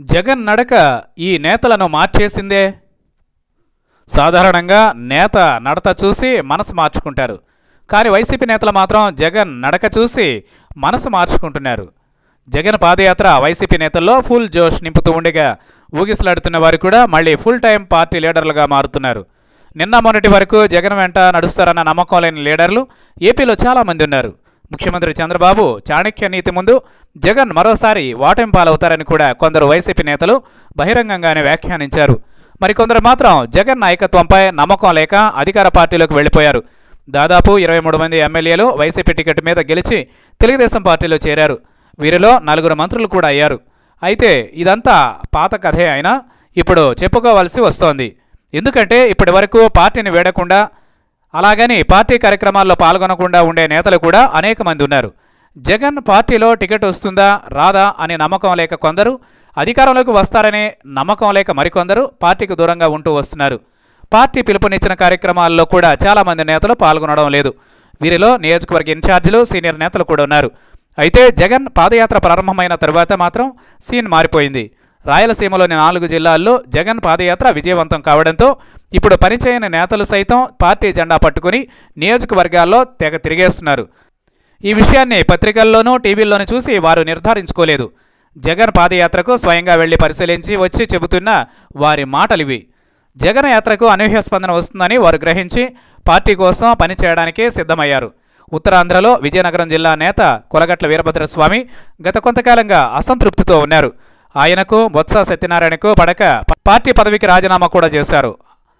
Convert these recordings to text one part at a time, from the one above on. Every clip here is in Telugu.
జగన్ నడక ఈ నేతలను మార్చేసిందే. సాధారణంగా నేత నడత చూసి మనసు మార్చుకుంటారు. కానీ వైసీపీ నేతలు మాత్రం జగన్ నడక చూసి మనసు మార్చుకుంటున్నారు. జగన్ పాదయాత్ర వైసీపీ నేతల్లో ఫుల్ జోష్ నింపుతూ ఉండగా ఊగిసలాడుతున్న వారు కూడా మళ్ళీ ఫుల్ టైం పార్టీ లీడర్లుగా మారుతున్నారు. నిన్న మొన్నటి వరకు జగన్ వెంట నడుస్తారన్న నమ్మకం లేని లీడర్లు ఏపీలో చాలామంది ఉన్నారు. ముఖ్యమంత్రి చంద్రబాబు చాణక్య నీతి ముందు జగన్ మరోసారి ఓటమి పాలవుతారని కూడా కొందరు వైసీపీ నేతలు బహిరంగంగానే వ్యాఖ్యానించారు. మరికొందరు మాత్రం జగన్ నాయకత్వంపై నమ్మకం లేక అధికార పార్టీలోకి వెళ్లిపోయారు. దాదాపు 23 మంది ఎమ్మెల్యేలు వైసీపీ టికెట్ మీద గెలిచి తెలుగుదేశం పార్టీలో చేరారు. వీరిలో 4 మంత్రులు కూడా అయ్యారు. అయితే ఇదంతా పాత కథే అయినా ఇప్పుడు చెప్పుకోవాల్సి వస్తోంది. ఎందుకంటే ఇప్పటి వరకు పార్టీని వీడకుండా అలాగని పార్టీ కార్యక్రమాల్లో పాల్గొనకుండా ఉండే నేతలు కూడా అనేక మంది ఉన్నారు. జగన్ పార్టీలో టికెట్ వస్తుందా రాదా అనే నమ్మకం లేక కొందరు, అధికారంలోకి వస్తారనే నమ్మకం లేక మరికొందరు పార్టీకి దూరంగా ఉంటూ వస్తున్నారు. పార్టీ పిలుపునిచ్చిన కార్యక్రమాల్లో కూడా చాలామంది నేతలు పాల్గొనడం లేదు. వీరిలో నియోజకవర్గ ఇన్ఛార్జీలు, సీనియర్ నేతలు కూడా ఉన్నారు. అయితే జగన్ పాదయాత్ర ప్రారంభమైన తరువాత మాత్రం సీన్ మారిపోయింది. రాయలసీమలోని 4 జిల్లాల్లో జగన్ పాదయాత్ర విజయవంతం కావడంతో ఇప్పుడు పనిచేయని నేతలు సైతం పార్టీ జెండా పట్టుకుని నియోజకవర్గాల్లో తెగ తిరిగేస్తున్నారు. ఈ విషయాన్ని పత్రికల్లోనూ టీవీల్లోనూ చూసి వారు నిర్ధారించుకోలేదు. జగన్ పాదయాత్రకు స్వయంగా వెళ్లి పరిశీలించి వచ్చి చెబుతున్న వారి మాటలివి. జగన్ యాత్రకు అనూహ్య స్పందన వస్తుందని వారు గ్రహించి పార్టీ కోసం పనిచేయడానికి సిద్ధమయ్యారు. ఉత్తరాంధ్రలో విజయనగరం జిల్లా నేత కొలగట్ల వీరభద్రస్వామి గత కొంతకాలంగా అసంతృప్తితో ఉన్నారు. ఆయనకు బొత్స సత్యనారాయణకు పడక పార్టీ పదవికి రాజీనామా కూడా చేశారు.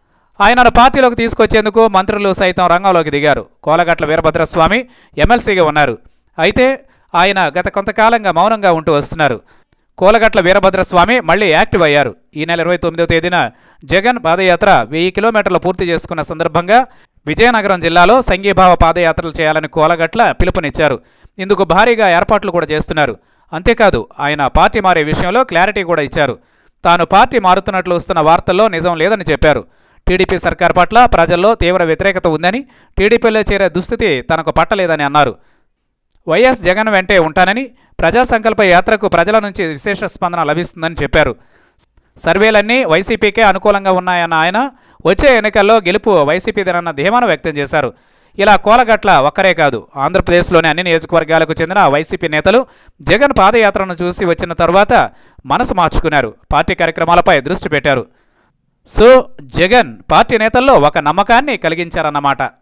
ఆయనను పార్టీలోకి తీసుకొచ్చేందుకు మంత్రులు సైతం రంగంలోకి దిగారు. కోలగట్ల వీరభద్రస్వామి ఎమ్మెల్సీగా ఉన్నారు. అయితే ఆయన గత కొంతకాలంగా మౌనంగా ఉంటూ వస్తున్నారు. కోలగట్ల వీరభద్రస్వామి మళ్లీ యాక్టివ్ అయ్యారు. ఈ నెల 29వ తేదీన జగన్ పాదయాత్ర 1000 కిలోమీటర్లు పూర్తి చేసుకున్న సందర్భంగా విజయనగరం జిల్లాలో సంఘీభావ పాదయాత్రలు చేయాలని కోలగట్ల పిలుపునిచ్చారు. ఇందుకు భారీగా ఏర్పాట్లు కూడా చేస్తున్నారు. అంతేకాదు ఆయన పార్టీ మారే విషయంలో క్లారిటీ కూడా ఇచ్చారు. తాను పార్టీ మారుతున్నట్లు వస్తున్న వార్తల్లో నిజం లేదని చెప్పారు. టీడీపీ సర్కార్ పట్ల ప్రజల్లో తీవ్ర వ్యతిరేకత ఉందని, టీడీపీలో చేరే దుస్థితి తనకు పట్టలేదని అన్నారు. వైఎస్ జగన్ వెంటే ఉంటానని, ప్రజాసంకల్ప యాత్రకు ప్రజల నుంచి విశేష స్పందన లభిస్తుందని చెప్పారు. సర్వేలన్నీ వైసీపీకే అనుకూలంగా ఉన్నాయన్న ఆయన వచ్చే ఎన్నికల్లో గెలుపు వైసీపీదేనన్న ధీమాను వ్యక్తం చేశారు. ఇలా కోలగట్ల ఒక్కరే కాదు, ఆంధ్రప్రదేశ్లోని అన్ని నియోజకవర్గాలకు చెందిన వైసీపీ నేతలు జగన్ పాదయాత్రను చూసి వచ్చిన తర్వాత మనసు మార్చుకున్నారు. పార్టీ కార్యక్రమాలపై దృష్టి పెట్టారు. సో జగన్ పార్టీ నేతల్లో ఒక నమ్మకాన్ని కలిగించారన్నమాట.